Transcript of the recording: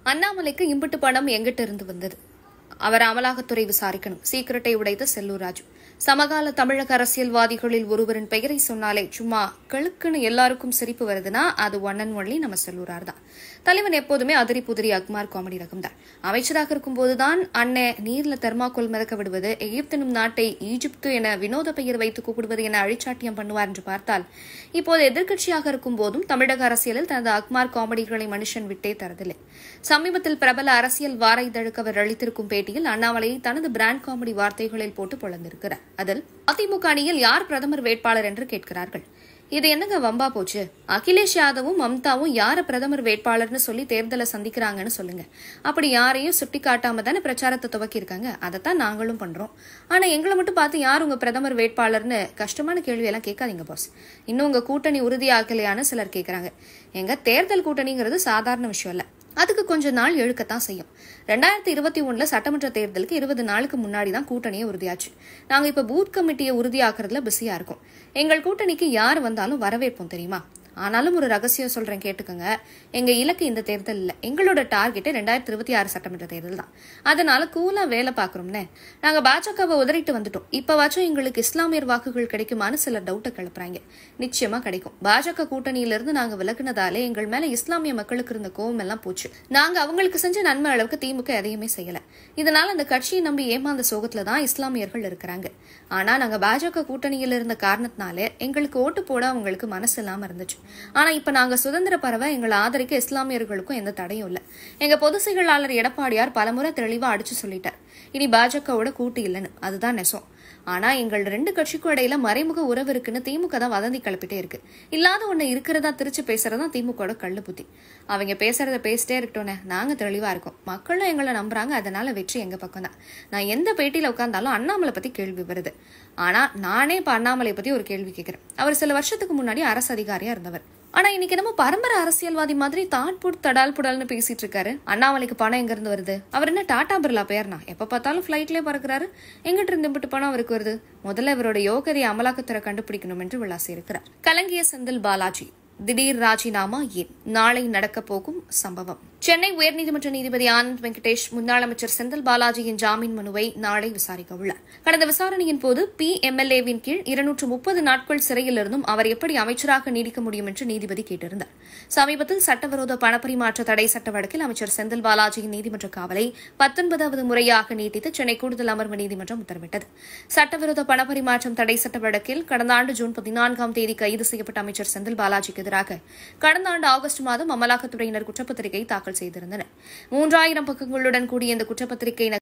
அண்ணாமலைக்கு இம்புட்டு பணம் எங்கிட்ட இருந்து வந்தது? அவர் அமலாக்கத்துறை விசாரிக்கணும். சீக்கிரட்டை உடைத்த செல்லூர் ராஜு. சமகால தமிழக அரசியல்வாதிகளில் ஒருவரின் பெயரை சொன்னாலே சும்மா கழுக்குன்னு எல்லாருக்கும் சிரிப்பு வருதுன்னா அது ஒன் அண்ட் ஒன்லி நம்ம செல்லூரார் தான். தலைவன் எப்போதுமே அதிரி புதிரி அக்மார் காமெடி ரகம் தான். அமைச்சராக இருக்கும்போதுதான் அண்ணே நீர்ல தெர்மாக்கோல் மிதக்க விடுவது, எகிப்தினும் நாட்டை ஈஜிப்து என வினோத பெயர் வைத்து கூப்பிடுவது என அழிச்சாட்டியம் பண்ணுவார் என்று பார்த்தால், இப்போது எதிர்க்கட்சியாக இருக்கும் போதும் தமிழக அரசியலில் தனது அக்மார் காமெடிகளை மனுஷன் விட்டே தரதில்லை. சமீபத்தில் பிரபல அரசியல் வார இதழுக்கு அவர் அளித்திருக்கும் பேட்டியில் அண்ணாமலையை தனது பிராண்ட் காமெடி வார்த்தைகளில் போட்டு பொழந்திருக்கிறார். அதில் அதிமுக அணியில் யார் பிரதமர் வேட்பாளர் என்று கேட்கிறார்கள். இது என்னங்க வம்பா போச்சு? அகிலேஷ் யாதவும் மம்தாவும் யார பிரதமர் வேட்பாளர்னு சொல்லி தேர்தலை சந்திக்கிறாங்கன்னு சொல்லுங்க. அப்படி யாரையும் சுட்டி காட்டாம தானே பிரச்சாரத்தை துவக்கி இருக்காங்க. அதைத்தான் நாங்களும் பண்றோம். ஆனா எங்களை மட்டும் பார்த்து யார் உங்க பிரதமர் வேட்பாளர்னு கஷ்டமான கேள்வி எல்லாம் கேட்காதீங்க பாஸ். இன்னும் உங்க கூட்டணி உறுதியாக்கலையான்னு சிலர் கேட்கறாங்க. எங்க தேர்தல் கூட்டணிங்கிறது சாதாரண விஷயம் இல்ல. அதுக்கு கொஞ்ச நாள் இழுக்கத்தான் செய்யும். 2021 சட்டமன்ற தேர்தலுக்கு 20 நாளுக்கு முன்னாடி தான் கூட்டணியை உறுதியாச்சு. நாங்க இப்ப பூத் கமிட்டியை உறுதியாக்குறதுல பிஸியா இருக்கோம். எங்கள் கூட்டணிக்கு யார் வந்தாலும் வரவேற்போம் தெரியுமா? ஆனாலும் ஒரு ரகசியம் சொல்றேன், கேட்டுக்கோங்க. எங்க இலக்கு இந்த தேர்தல் இல்ல. எங்களோட டார்கெட் 2026 சட்டமன்ற தேர்தல் தான். அதனால கூலா வேலை பாக்குறோம்னே. நாங்க பாஜகவை உதறிட்டு வந்துட்டோம். இப்பவாச்சும் எங்களுக்கு இஸ்லாமியர் வாக்குகள் கிடைக்குமான்னு சிலர் டவுட்டை கிளப்புறாங்க. நிச்சயமா கிடைக்கும். பாஜக கூட்டணியிலிருந்து நாங்க விலகுனதாலே எங்கள் மேல இஸ்லாமிய மக்களுக்கு இருந்த கோவம் எல்லாம் போச்சு. நாங்க அவங்களுக்கு செஞ்ச நன்மை அளவுக்கு திமுக எதையுமே செய்யல. இதனால அந்த கட்சியை நம்பி ஏமாந்த சோகத்துல தான் இஸ்லாமியர்கள் இருக்கிறாங்க. ஆனா நாங்க பாஜக கூட்டணியில் இருந்த காரணத்தினாலே எங்களுக்கு ஓட்டு போட அவங்களுக்கு மனசு இல்லாம இருந்துச்சு. ஆனா இப்ப நாங்க சுதந்திர பரவ எங்களை ஆதரிக்க இஸ்லாமியர்களுக்கும் எந்த தடையும் இல்ல. எங்க பொதுச் செயலாளர் எடப்பாடியார் பலமுறை தெளிவா அடிச்சு சொல்லிட்டார், இனி பாஜகவோட கூட்டு இல்லைன்னு. அதுதான் நெசம். ஆனா எங்கள் ரெண்டு கட்சிக்கும் இடையில மறைமுக உறவு இருக்குன்னு திமுக தான் வதந்தி கிளப்பிட்டே இருக்கு. இல்லாத ஒண்ணு இருக்கிறதா திருச்சி பேசுறதா திமுக கள்ளு புத்தி. அவங்க பேசுறத பேசிட்டே இருக்கட்டோன்னு நாங்க தெளிவா இருக்கோம். மக்களும் எங்களை நம்புறாங்க. அதனால வெற்றி எங்க பக்கம் தான். நான் எந்த பேட்டியில உட்கார்ந்தாலும் அண்ணாமலை பத்தி கேள்வி வருது. ஆனா நானே இப்ப அண்ணாமலை பத்தி ஒரு கேள்வி கேட்கிறேன். அவர் சில வருஷத்துக்கு முன்னாடி அரசு அதிகாரியா இருந்தவர். ஆனா இன்னைக்கு நம்ம பரம்பரை அரசியல்வாதி மாதிரி தாட்புட் தடால் புடால்னு பேசிட்டு இருக்காரு. அண்ணாமலைக்கு பணம் எங்க இருந்து வருது? அவர் என்ன டாடா பிர்லா பேர்னா? எப்ப பார்த்தாலும் பிளைட்லயே பறக்குறாரு. எங்கிட்ட இருந்து பணம் அவருக்கு வருது? முதல்ல இவரோட யோகதை அமலாக்கத்துறை கண்டுபிடிக்கணும் என்று விளாசி இருக்கிறார். கலங்கிய செந்தில் பாலாஜி திடீர் ராஜினாமா ஏன்? நாளை நடக்க போகும் சம்பவம். சென்னை உயர்நீதிமன்ற நீதிபதி ஆனந்த் வெங்கடேஷ் முன்னாள் அமைச்சர் செந்தில் பாலாஜியின் ஜாமீன் மனுவை நாளை விசாரிக்க உள்ளார். கடந்த விசாரணையின் போது PMLA-வின் கீழ் 230 நாட்கள் சிறையில் இருந்தும் அவர் எப்படி அமைச்சராக நீடிக்க முடியும் என்று நீதிபதி கேட்டிருந்தார். சமீபத்தில் சட்டவிரோத பணப்பரிமாற்ற தடை சட்ட வழக்கில் அமைச்சர் செந்தில் பாலாஜியின் நீதிமன்ற காவலை 19வது முறையாக நீட்டித்து சென்னை கூடுதல் அமர்வு நீதிமன்றம் உத்தரவிட்டது. சட்டவிரோத பணப்பரிமாற்றம் தடை சட்ட வழக்கில் கடந்த ஆண்டு ஜூன் 14ஆம் தேதி கைது செய்யப்பட்ட அமைச்சர் செந்தில் பாலாஜிக்கு எதிராக கடந்த ஆண்டு ஆகஸ்ட் மாதம் அமலாக்கத்துறையினர் குற்றப்பத்திரிகை தாக்கல் செய்திருந்தனர். 3000 பக்கங்களுடன் கூடிய இந்த குற்றப்பத்திரிகை